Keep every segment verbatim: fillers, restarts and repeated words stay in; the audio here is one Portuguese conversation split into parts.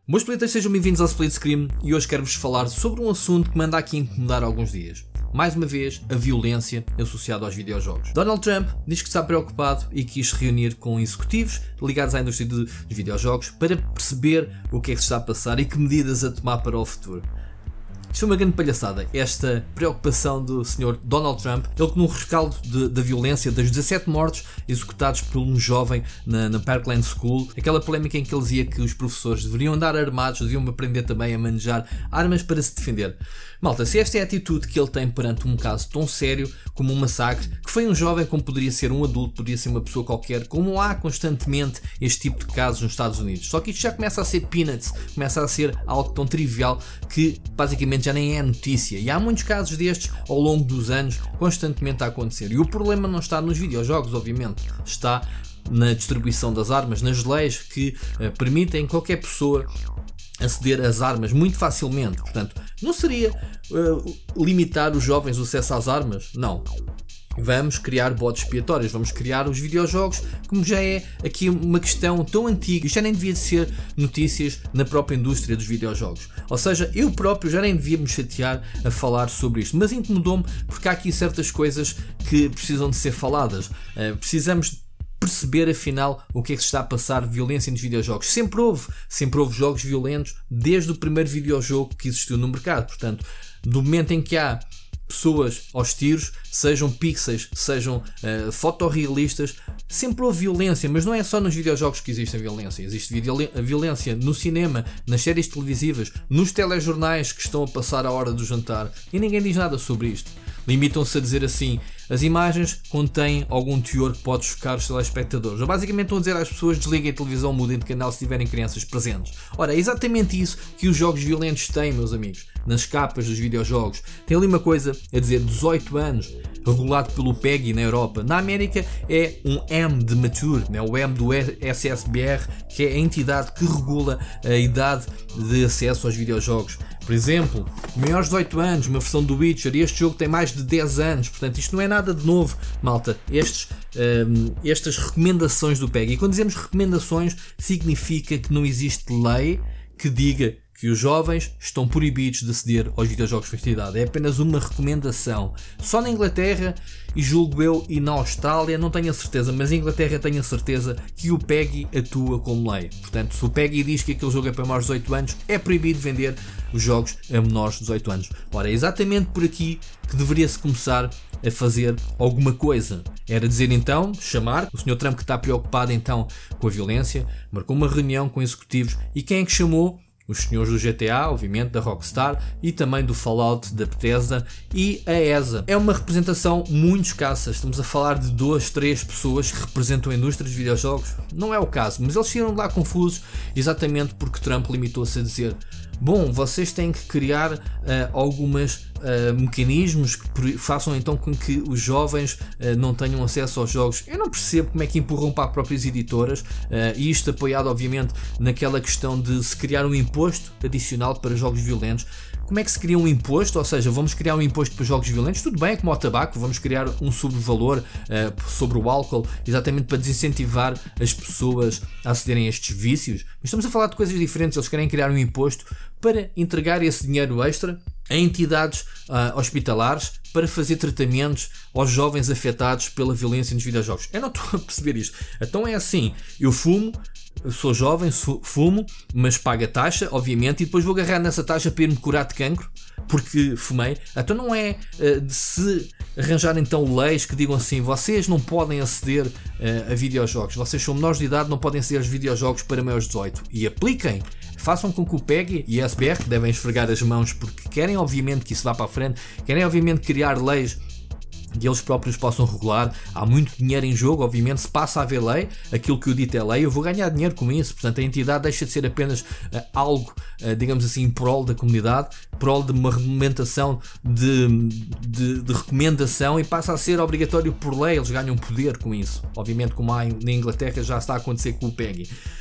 Meus splitters, sejam bem-vindos ao Split Screen e hoje quero-vos falar sobre um assunto que me anda aqui a incomodar há alguns dias. Mais uma vez, a violência associada aos videojogos. Donald Trump diz que está preocupado e quis se reunir com executivos ligados à indústria de, dos videojogos para perceber o que é que se está a passar e que medidas a tomar para o futuro. Isto é uma grande palhaçada, esta preocupação do senhor Donald Trump, ele que no rescaldo de, da violência das dezassete mortes executados por um jovem na, na Parkland School, aquela polémica em que ele dizia que os professores deveriam andar armados, deviam aprender também a manejar armas para se defender. Malta, se esta é a atitude que ele tem perante um caso tão sério como um massacre, que foi um jovem como poderia ser um adulto, poderia ser uma pessoa qualquer, como há constantemente este tipo de casos nos Estados Unidos. Só que isto já começa a ser peanuts, começa a ser algo tão trivial que basicamente já nem é notícia. E há muitos casos destes ao longo dos anos constantemente a acontecer. E o problema não está nos videojogos, obviamente, está na distribuição das armas, nas leis que uh, permitem qualquer pessoa aceder às armas muito facilmente. Portanto, não seria uh, limitar os jovens o acesso às armas? Não. Vamos criar bodes expiatórios, vamos criar os videojogos, como já é aqui uma questão tão antiga, já nem devia de ser notícias na própria indústria dos videojogos. Ou seja, eu próprio já nem devia me chatear a falar sobre isto, mas incomodou-me porque há aqui certas coisas que precisam de ser faladas. Uh, precisamos perceber afinal o que é que se está a passar de violência nos videojogos. Sempre houve, sempre houve jogos violentos desde o primeiro videojogo que existiu no mercado. Portanto, do momento em que há pessoas aos tiros, sejam pixels, sejam uh, fotorrealistas, sempre houve violência, mas não é só nos videojogos que existe a violência. Existe a violência no cinema, nas séries televisivas, nos telejornais que estão a passar a hora do jantar e ninguém diz nada sobre isto. Limitam-se a dizer assim: as imagens contêm algum teor que pode chocar os telespectadores. Ou basicamente estão a dizer às pessoas: desliguem a televisão, mudem de canal se tiverem crianças presentes. Ora, é exatamente isso que os jogos violentos têm, meus amigos. Nas capas dos videojogos tem ali uma coisa a dizer dezoito anos, regulado pelo P E G I na Europa. Na América é um M de mature, né? O M do S S B R, que é a entidade que regula a idade de acesso aos videojogos. Por exemplo, maiores de dezoito anos, uma versão do Witcher, e este jogo tem mais de dez anos, portanto isto não é nada de novo, malta. Estes, um, estas recomendações do P E G I, e quando dizemos recomendações, significa que não existe lei que diga que os jovens estão proibidos de aceder aos videojogos com esta idade. É apenas uma recomendação. Só na Inglaterra, e julgo eu, e na Austrália, não tenho a certeza, mas na Inglaterra tenho a certeza que o P E G I atua como lei. Portanto, se o P E G I diz que aquele jogo é para maiores de dezoito anos, é proibido vender os jogos a menores de dezoito anos. Ora, é exatamente por aqui que deveria-se começar a fazer alguma coisa. Era dizer então, chamar o senhor Trump, que está preocupado então com a violência, marcou uma reunião com executivos, e quem é que chamou? Os senhores do G T A, obviamente, da Rockstar, e também do Fallout, da Bethesda e a E S A. É uma representação muito escassa. Estamos a falar de duas, três pessoas que representam a indústria dos videojogos. Não é o caso, mas eles saíram de lá confusos exatamente porque Trump limitou-se a dizer: bom, vocês têm que criar uh, algumas uh, mecanismos que façam então com que os jovens uh, não tenham acesso aos jogos. Eu não percebo como é que empurram para as próprias editoras, uh, e isto apoiado obviamente naquela questão de se criar um imposto adicional para jogos violentos. Como é que se cria um imposto? Ou seja, vamos criar um imposto para jogos violentos? Tudo bem, é como ao tabaco, vamos criar um sobrevalor uh, sobre o álcool, exatamente para desincentivar as pessoas a acederem a estes vícios. Mas estamos a falar de coisas diferentes. Eles querem criar um imposto para entregar esse dinheiro extra a entidades uh, hospitalares para fazer tratamentos aos jovens afetados pela violência nos videojogos. Eu não estou a perceber isto. Então é assim, eu fumo, eu sou jovem, fumo, mas pago a taxa, obviamente, e depois vou agarrar nessa taxa para ir-me curar de cancro, porque fumei. Então não é uh, de se arranjar então leis que digam assim: vocês não podem aceder uh, a videojogos, vocês são menores de idade, não podem aceder aos videojogos para maiores de dezoito. E apliquem, façam com que o P E G I e a S B R, que devem esfregar as mãos porque querem obviamente que isso vá para a frente, querem obviamente criar leis que eles próprios possam regular. Há muito dinheiro em jogo, obviamente. Se passa a haver lei, aquilo que eu dito é lei, eu vou ganhar dinheiro com isso. Portanto, a entidade deixa de ser apenas uh, algo, uh, digamos assim, em prol da comunidade, prol de uma regulamentação de, de, de recomendação, e passa a ser obrigatório por lei. Eles ganham poder com isso. Obviamente, como há na Inglaterra, já está a acontecer com o P E G I.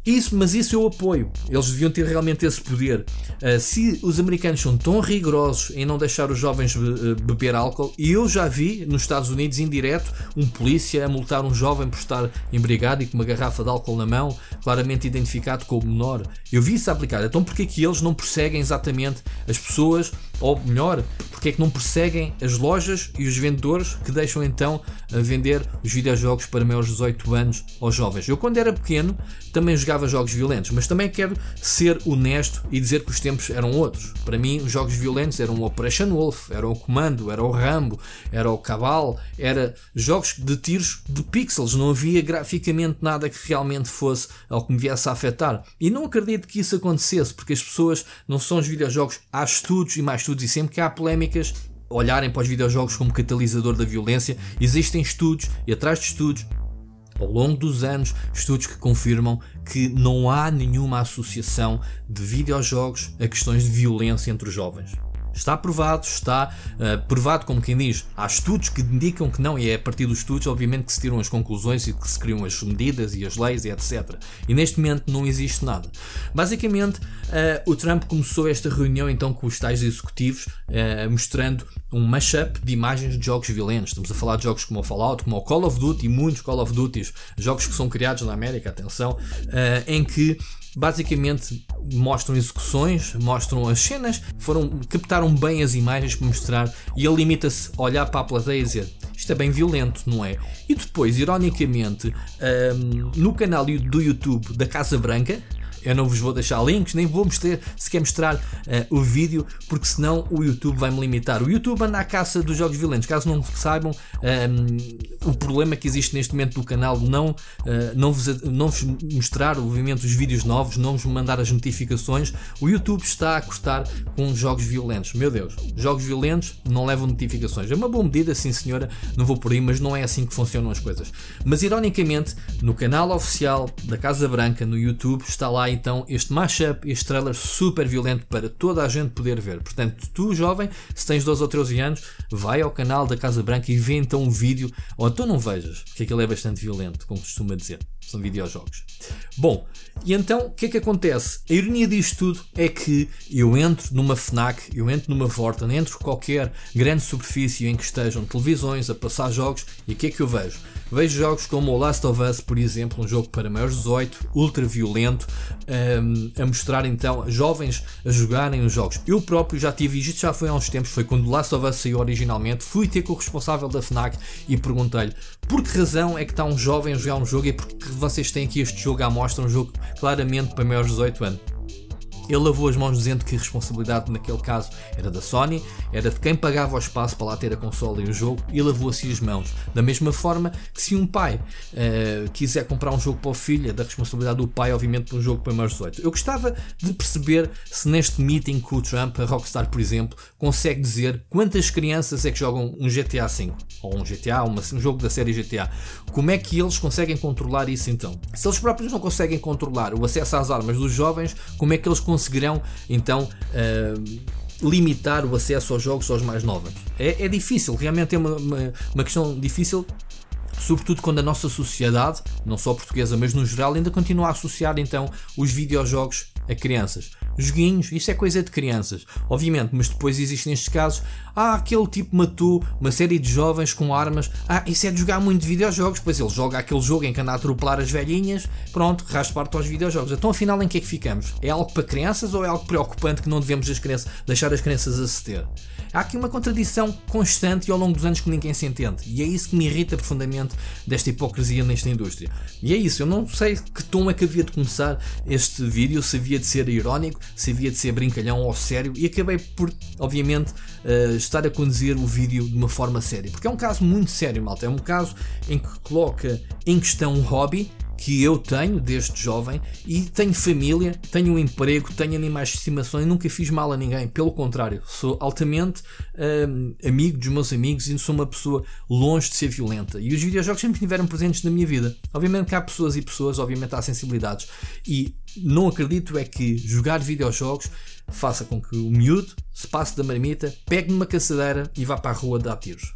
Isso, mas isso eu apoio. Eles deviam ter realmente esse poder. Uh, se os americanos são tão rigorosos em não deixar os jovens be beber álcool, e eu já vi nos Estados Unidos, em direto, um polícia a multar um jovem por estar embriagado e com uma garrafa de álcool na mão, claramente identificado como menor. Eu vi isso aplicado. Então porquê é que eles não perseguem exatamente as pessoas, ou melhor, porque é que não perseguem as lojas e os vendedores que deixam então a vender os videojogos para maiores de dezoito anos aos jovens? Eu, quando era pequeno, também jogava jogos violentos, mas também quero ser honesto e dizer que os tempos eram outros. Para mim, os jogos violentos eram o Operation Wolf, era o Comando, era o Rambo, era o Cabal, era jogos de tiros de pixels, não havia graficamente nada que realmente fosse ao que me viesse a afetar. E não acredito que isso acontecesse, porque as pessoas não são os videojogos, há estudos e mais estudos, e sempre que há polémicas, olharem para os videojogos como catalisador da violência, existem estudos e atrás de estudos, ao longo dos anos, estudos que confirmam que não há nenhuma associação de videojogos a questões de violência entre os jovens. Está provado, está uh, provado, como quem diz, há estudos que indicam que não, e é a partir dos estudos, obviamente, que se tiram as conclusões e que se criam as medidas e as leis e etcétera. E neste momento não existe nada. Basicamente, uh, o Trump começou esta reunião então com os tais executivos, uh, mostrando um mashup de imagens de jogos violentos. Estamos a falar de jogos como o Fallout, como o Call of Duty, e muitos Call of Duty, jogos que são criados na América, atenção, uh, em que basicamente mostram execuções, mostram as cenas, foram, captaram bem as imagens para mostrar, e ele limita-se a olhar para a plateia e dizer: isto é bem violento, não é? E depois, ironicamente, um, no canal do YouTube da Casa Branca, eu não vos vou deixar links, nem vou mostrar, sequer mostrar uh, o vídeo, porque senão o YouTube vai-me limitar. O YouTube anda à caça dos jogos violentos. Caso não saibam, um, o problema que existe neste momento do canal, não, uh, não, vos, não vos mostrar, obviamente, os vídeos novos, não vos mandar as notificações. O YouTube está a cortar com jogos violentos. Meu Deus, jogos violentos não levam notificações. É uma boa medida, sim senhora, não vou por aí, mas não é assim que funcionam as coisas. Mas ironicamente, no canal oficial da Casa Branca, no YouTube, está lá então este mashup, este trailer super violento para toda a gente poder ver. Portanto, tu jovem, se tens doze ou treze anos, vai ao canal da Casa Branca e vê então um vídeo, ou então não vejas, porque aquilo é bastante violento, como costuma dizer, são videojogos. Bom, e então o que é que acontece? A ironia disto tudo é que eu entro numa FNAC, eu entro numa Vorten, entro qualquer grande superfície em que estejam televisões a passar jogos, e o que é que eu vejo? Vejo jogos como o Last of Us, por exemplo, um jogo para maiores de dezoito, ultra violento, um, a mostrar então jovens a jogarem os jogos. Eu próprio já tive, e isto já foi há uns tempos, foi quando o Last of Us saiu originalmente, fui ter com o responsável da FNAC e perguntei-lhe: por que razão é que está um jovem a jogar um jogo, e porque vocês têm aqui este jogo à mostra, um jogo claramente para maiores de dezoito anos? Ele lavou as mãos dizendo que a responsabilidade naquele caso era da Sony, era de quem pagava o espaço para lá ter a consola e o jogo, e lavou assim as mãos. Da mesma forma que se um pai uh, quiser comprar um jogo para o filho, é da responsabilidade do pai, obviamente, para um jogo para maiores de dezoito. Eu gostava de perceber se neste meeting com o Trump, a Rockstar, por exemplo, consegue dizer quantas crianças é que jogam um G T A cinco, ou um G T A, uma, um jogo da série G T A. Como é que eles conseguem controlar isso então? Se eles próprios não conseguem controlar o acesso às armas dos jovens, como é que eles conseguirão então uh, limitar o acesso aos jogos aos mais novos? É, é difícil, realmente é uma, uma, uma questão difícil, sobretudo quando a nossa sociedade, não só portuguesa, mas no geral, ainda continua a associar então os videojogos a crianças. Joguinhos, isso é coisa de crianças, obviamente, mas depois existem estes casos: ah, aquele tipo matou uma série de jovens com armas, ah, isso é de jogar muito videojogos, pois ele joga aquele jogo em que anda a atropelar as velhinhas, pronto, raspa-te aos videojogos. Então afinal em que é que ficamos? É algo para crianças ou é algo preocupante que não devemos as crianças, deixar as crianças aceder? Há aqui uma contradição constante e ao longo dos anos que ninguém se entende, e é isso que me irrita profundamente desta hipocrisia nesta indústria. E é isso, eu não sei que tom é que havia de começar este vídeo, se havia de ser irónico, se havia de ser brincalhão ou sério, e acabei por, obviamente, uh, estar a conduzir o vídeo de uma forma séria, porque é um caso muito sério, malta. É um caso em que coloca em questão um hobby que eu tenho desde jovem, e tenho família, tenho um emprego, tenho animais de estimação e nunca fiz mal a ninguém. Pelo contrário, sou altamente um, amigo dos meus amigos e sou uma pessoa longe de ser violenta, e os videojogos sempre estiveram presentes na minha vida. Obviamente que há pessoas e pessoas, obviamente há sensibilidades, e não acredito é que jogar videojogos faça com que o miúdo se passe da marmita, pegue numa caçadeira e vá para a rua dar tiros.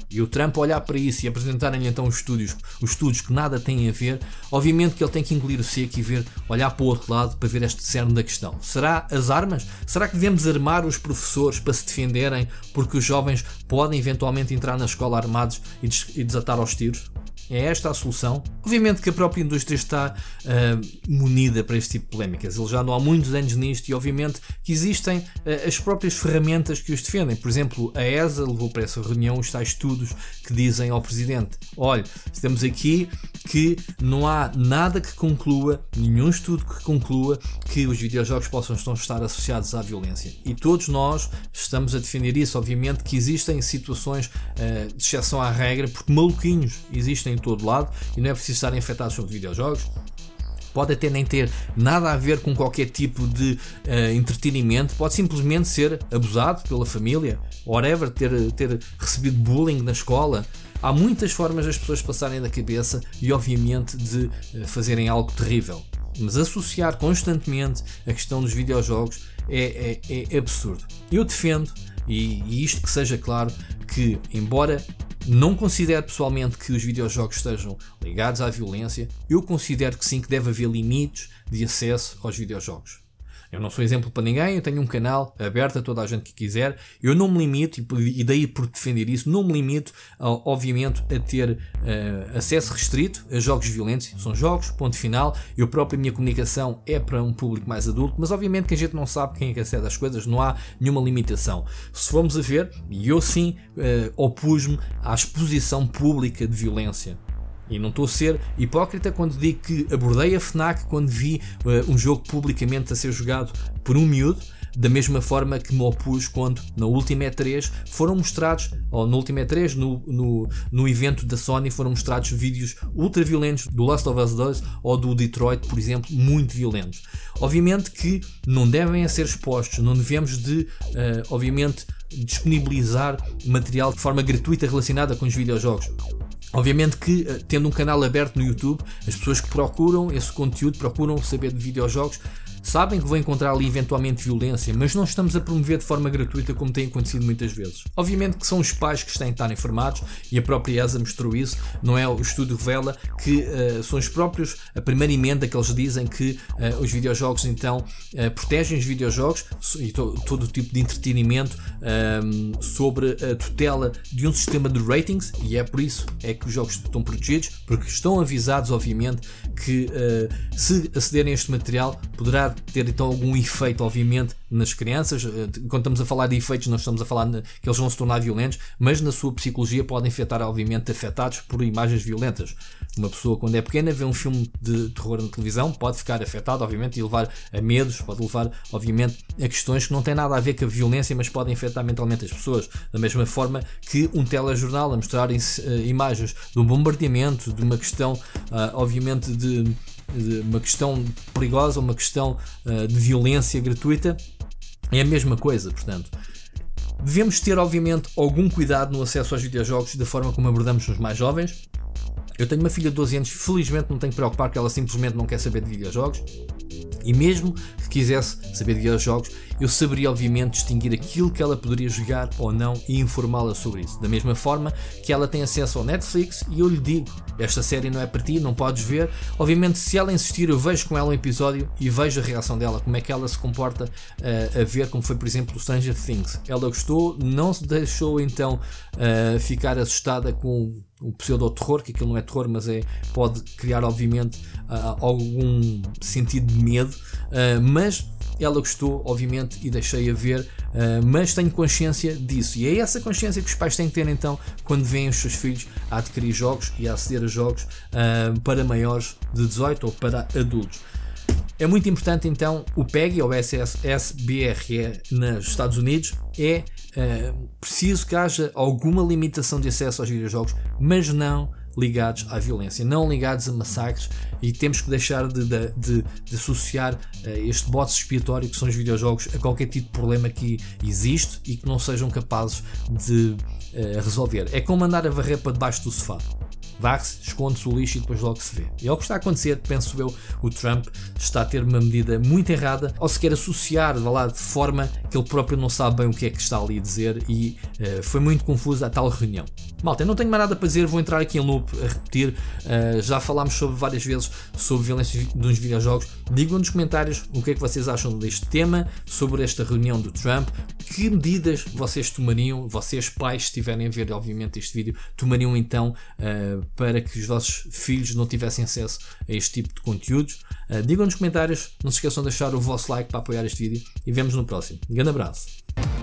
e o Trump olhar para isso e apresentarem-lhe então os estudos, os estudos que nada têm a ver, obviamente que ele tem que engolir o seco e ver, olhar para o outro lado para ver este cerne da questão. Será as armas? Será que devemos armar os professores para se defenderem porque os jovens podem eventualmente entrar na escola armados e, des e desatar aos tiros? É esta a solução? Obviamente que a própria indústria está uh, munida para este tipo de polémicas. Eles já andam há muitos anos nisto e obviamente que existem uh, as próprias ferramentas que os defendem. Por exemplo, a E S A levou para essa reunião os tais estudos que dizem ao Presidente: olha, estamos aqui que não há nada que conclua, nenhum estudo que conclua que os videojogos possam estar associados à violência. E todos nós estamos a defender isso. Obviamente que existem situações uh, de exceção à regra, porque maluquinhos existem em todo lado e não é preciso estarem afetados por videojogos. Pode até nem ter nada a ver com qualquer tipo de uh, entretenimento, pode simplesmente ser abusado pela família, whatever, ter, ter recebido bullying na escola. Há muitas formas das pessoas passarem da cabeça e obviamente de uh, fazerem algo terrível. Mas associar constantemente a questão dos videojogos é, é, é absurdo. Eu defendo, e, e isto que seja claro, que embora não considero pessoalmente que os videojogos estejam ligados à violência, eu considero que sim, que deve haver limites de acesso aos videojogos. Eu não sou exemplo para ninguém, eu tenho um canal aberto a toda a gente que quiser, eu não me limito, e daí por defender isso, não me limito, obviamente, a ter uh, acesso restrito a jogos violentos. São jogos, ponto final. Eu próprio, a minha comunicação é para um público mais adulto, mas obviamente que a gente não sabe quem é que acede às coisas, não há nenhuma limitação. Se formos a ver, e eu sim uh, opus-me à exposição pública de violência. E não estou a ser hipócrita quando digo que abordei a FNAC quando vi uh, um jogo publicamente a ser jogado por um miúdo, da mesma forma que me opus quando na última E três foram mostrados, ou no último E três, no, no, no evento da Sony, foram mostrados vídeos ultra violentos do Last of Us dois ou do Detroit, por exemplo, muito violentos. Obviamente que não devem a ser expostos, não devemos de, uh, obviamente, disponibilizar material de forma gratuita relacionada com os videojogos. Obviamente que, tendo um canal aberto no YouTube, as pessoas que procuram esse conteúdo, procuram saber de videojogos, sabem que vão encontrar ali eventualmente violência, mas não estamos a promover de forma gratuita como tem acontecido muitas vezes. Obviamente que são os pais que têm que estar informados e a própria E S A mostrou isso, não é? O estudo revela que uh, são os próprios, a primeira emenda que eles dizem que uh, os videojogos então uh, protegem os videojogos e to todo o tipo de entretenimento um, sobre a tutela de um sistema de ratings, e é por isso é que os jogos estão protegidos, porque estão avisados obviamente que uh, se acederem a este material poderá ter então algum efeito obviamente nas crianças. Quando estamos a falar de efeitos não estamos a falar de, que eles vão se tornar violentos, mas na sua psicologia podem afetar obviamente afetados por imagens violentas. Uma pessoa quando é pequena vê um filme de terror na televisão, pode ficar afetado obviamente e levar a medos, pode levar obviamente a questões que não têm nada a ver com a violência, mas podem afetar mentalmente as pessoas, da mesma forma que um telejornal a mostrar uh, imagens de um bombardeamento, de uma questão uh, obviamente de uma questão perigosa, uma questão uh, de violência gratuita, é a mesma coisa. Portanto, devemos ter obviamente algum cuidado no acesso aos videojogos da forma como abordamos os mais jovens. Eu tenho uma filha de doze anos, felizmente não tenho que preocupar, que ela simplesmente não quer saber de videojogos, e mesmo que quisesse saber de videojogos, eu saberia obviamente distinguir aquilo que ela poderia jogar ou não e informá-la sobre isso. Da mesma forma que ela tem acesso ao Netflix e eu lhe digo, esta série não é para ti, não podes ver. Obviamente se ela insistir eu vejo com ela um episódio e vejo a reação dela, como é que ela se comporta uh, a ver, como foi por exemplo o Stranger Things. Ela gostou, não se deixou então uh, ficar assustada com o pseudo-terror, que aquilo não é terror, mas é, pode criar obviamente uh, algum sentido de medo, uh, mas ela gostou obviamente e deixei-a ver, uh, mas tenho consciência disso, e é essa consciência que os pais têm que ter então quando veem os seus filhos a adquirir jogos e a aceder a jogos uh, para maiores de dezoito ou para adultos. É muito importante então o P E G I ou S B R E nos Estados Unidos. É uh, preciso que haja alguma limitação de acesso aos videojogos, mas não ligados à violência, não ligados a massacres, e temos que deixar de, de, de, de associar uh, este bode expiatório que são os videojogos a qualquer tipo de problema que existe e que não sejam capazes de uh, resolver. É como andar a varrer para debaixo do sofá. varre-se, esconde-se o lixo e depois logo se vê. E é o que está a acontecer, penso eu, o Trump está a ter uma medida muito errada ao se quer associar, vá lá, de forma que ele próprio não sabe bem o que é que está ali a dizer e uh, foi muito confusa a tal reunião. Malta, eu não tenho mais nada para dizer, vou entrar aqui em loop a repetir, uh, já falámos sobre várias vezes sobre violência nos videojogos. Digam nos comentários o que é que vocês acham deste tema, sobre esta reunião do Trump, que medidas vocês tomariam, vocês pais, se estiverem a ver obviamente este vídeo, tomariam então uh, para que os vossos filhos não tivessem acesso a este tipo de conteúdos. Uh, digam nos comentários, não se esqueçam de deixar o vosso like para apoiar este vídeo e vemos no próximo. Um grande abraço.